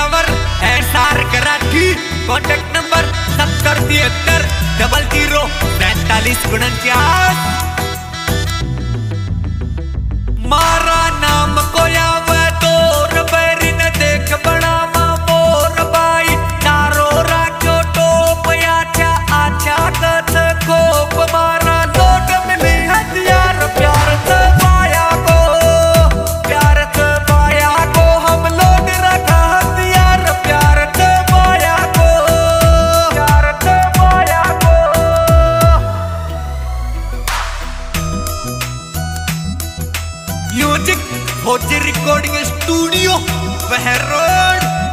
Tower SR कराठी। Contact number 7073004749। मारा नाम को आवे तोर बैरिन देख बनावा मोर बाई। तारो राख्यो टोप आछा आछा कथ खोप। मारा लोट मिली हथियार प्यार से पाया को, प्यार से पाया को। हम लोग रखा हथियार प्यार से पाया को, प्यार से पाया को। म्यूजिक फौजी रिकॉर्डिंग स्टूडियो बहरोड।